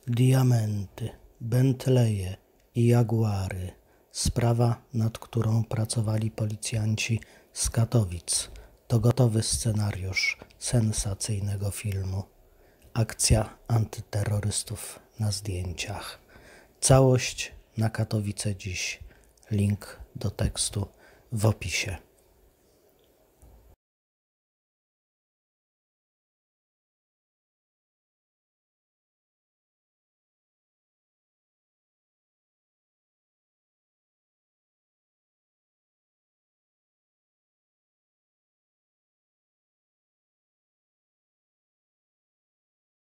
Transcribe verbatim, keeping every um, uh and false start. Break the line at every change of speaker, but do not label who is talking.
Diamenty, Bentleye i Jaguary. Sprawa, nad którą pracowali policjanci z Katowic. To gotowy scenariusz sensacyjnego filmu. Akcja antyterrorystów na zdjęciach. Całość na Katowice dziś. Link do tekstu w opisie.